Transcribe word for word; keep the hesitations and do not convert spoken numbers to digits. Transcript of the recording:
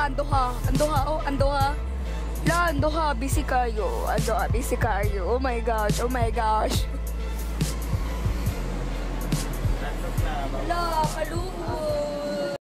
La, ando ha. Ando ha, oh, ando ha. La, ando ha. Busy kayo. Ando ha, busy kayo. Oh my gosh, oh my gosh. La, kaluho.